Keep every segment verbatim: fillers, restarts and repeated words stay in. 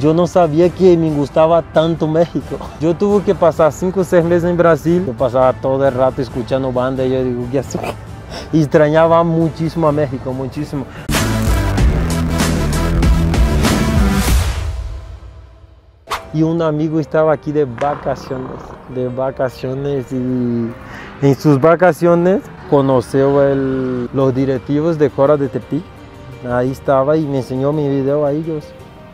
Yo no sabía que me gustaba tanto México. Yo tuve que pasar cinco o seis meses en Brasil. Yo pasaba todo el rato escuchando banda y yo digo, ¿qué hace? Y extrañaba muchísimo a México, muchísimo. Y un amigo estaba aquí de vacaciones, de vacaciones y en sus vacaciones conoció el, los directivos de Cora de Tepic. Ahí estaba y me enseñó mi video a ellos.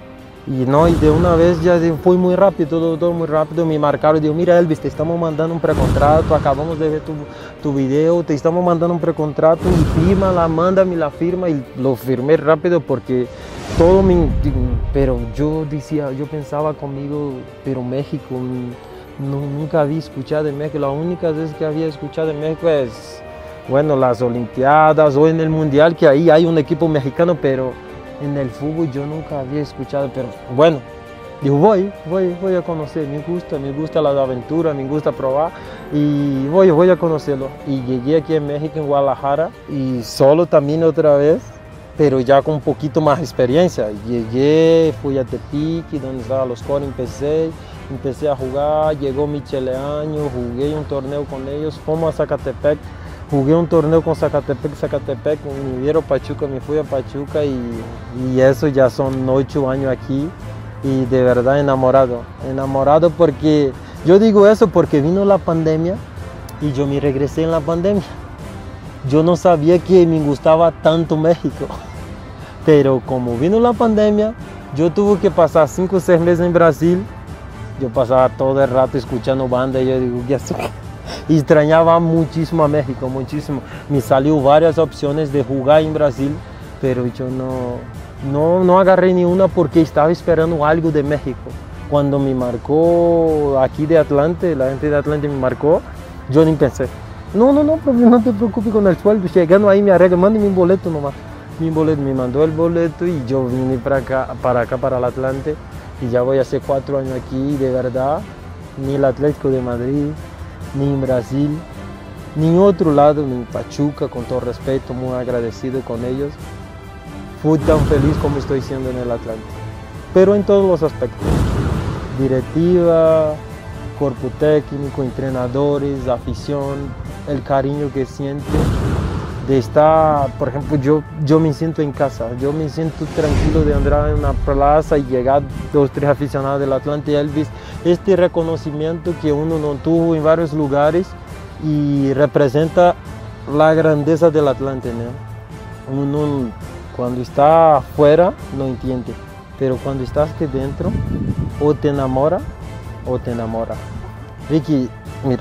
Y no, y de una vez ya fue muy rápido, todo, todo muy rápido, me marcaron y digo, mira Elvis, te estamos mandando un precontrato, acabamos de ver tu, tu video, te estamos mandando un precontrato y firma, la mándame la firma y lo firmé rápido porque todo mi, pero yo decía, yo pensaba conmigo, pero México, no, nunca había escuchado de México, la única vez que había escuchado de México es, bueno, las Olimpiadas o en el Mundial, que ahí hay un equipo mexicano, pero en el fútbol yo nunca había escuchado, pero bueno, digo, voy, voy, voy a conocer, me gusta, me gusta la aventura, me gusta probar y voy, voy a conocerlo. Y llegué aquí en México, en Guadalajara, y solo también otra vez, pero ya con un poquito más experiencia. Llegué, fui a Tepic, donde estaban los Cora, empecé, empecé a jugar, llegó Michele Año, jugué un torneo con ellos, fuimos a Zacatepec. Jugué un torneo con Zacatepec, Zacatepec, me dieron Pachuca, me fui a Pachuca y, y eso ya son ocho años aquí y de verdad enamorado, enamorado porque, yo digo eso porque vino la pandemia y yo me regresé en la pandemia. Yo no sabía que me gustaba tanto México, pero como vino la pandemia, yo tuve que pasar cinco o seis meses en Brasil, yo pasaba todo el rato escuchando banda y yo digo, ¿qué hace? Y extrañaba muchísimo a México, muchísimo. Me salió varias opciones de jugar en Brasil, pero yo no, no, no agarré ni una porque estaba esperando algo de México. Cuando me marcó aquí de Atlante, la gente de Atlante me marcó, yo ni pensé. No, no, no, no te preocupes con el sueldo, llegando ahí me arreglo, mándame un boleto nomás. Mi boleto, me mandó el boleto y yo vine para acá, para acá, para el Atlante, y ya voy hace cuatro años aquí, de verdad, ni el Atlético de Madrid, ni en Brasil, ni en otro lado, ni en Pachuca, con todo respeto, muy agradecido con ellos. Fui tan feliz como estoy siendo en el Atlante, pero en todos los aspectos, directiva, cuerpo técnico, entrenadores, afición, el cariño que siento de estar, por ejemplo, yo, yo me siento en casa, yo me siento tranquilo de andar en una plaza y llegar dos, tres aficionados del Atlante Elvis, este reconocimiento que uno no tuvo en varios lugares y representa la grandeza del Atlante, ¿no? Uno cuando está afuera no entiende, pero cuando estás aquí dentro o te enamora o te enamora. Ricky, mira,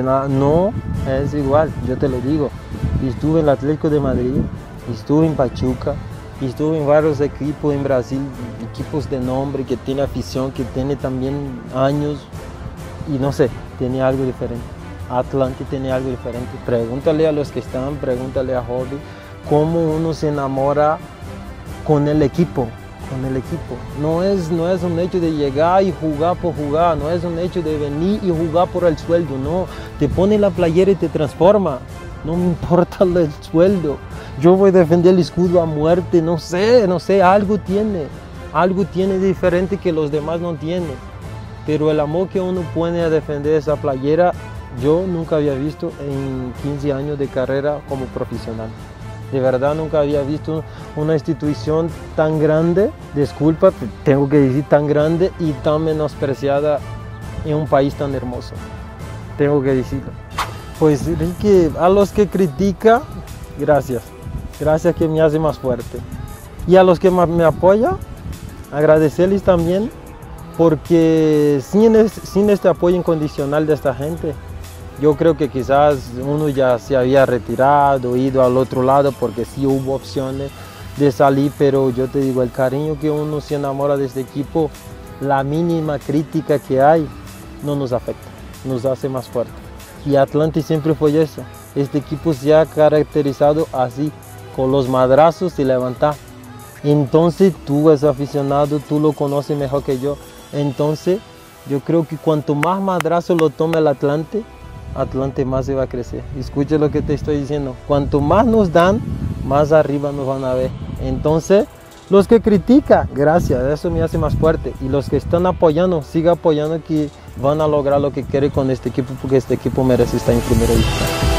no es igual, yo te lo digo. Estuve en el Atlético de Madrid, estuve en Pachuca, estuve en varios equipos en Brasil, equipos de nombre, que tiene afición, que tiene también años y no sé, tiene algo diferente. Atlante tiene algo diferente. Pregúntale a los que están, pregúntale a Hobby, cómo uno se enamora con el equipo. Con el equipo. No es, no es un hecho de llegar y jugar por jugar, no es un hecho de venir y jugar por el sueldo, no. Te pone la playera y te transforma. No me importa el sueldo. Yo voy a defender el escudo a muerte, no sé, no sé, algo tiene. Algo tiene diferente que los demás no tienen. Pero el amor que uno pone a defender esa playera, yo nunca había visto en quince años de carrera como profesional. De verdad nunca había visto una institución tan grande, disculpa, tengo que decir tan grande y tan menospreciada en un país tan hermoso. Tengo que decirlo. Pues Ricky, a los que critican, gracias. Gracias que me hace más fuerte. Y a los que me apoyan, agradecerles también, porque sin, es, sin este apoyo incondicional de esta gente, yo creo que quizás uno ya se había retirado, ido al otro lado, porque sí hubo opciones de salir, pero yo te digo, el cariño que uno se enamora de este equipo, la mínima crítica que hay, no nos afecta, nos hace más fuerte. Y Atlante siempre fue eso, este equipo se ha caracterizado así, con los madrazos y levantar. Entonces tú eres aficionado, tú lo conoces mejor que yo, entonces yo creo que cuanto más madrazo lo tome el Atlante, Atlante más se va a crecer. Escucha lo que te estoy diciendo. Cuanto más nos dan, más arriba nos van a ver. Entonces, Los que critican, gracias, eso me hace más fuerte. Y los que están apoyando, siga apoyando que van a lograr lo que quiere con este equipo, porque este equipo merece estar en primera división.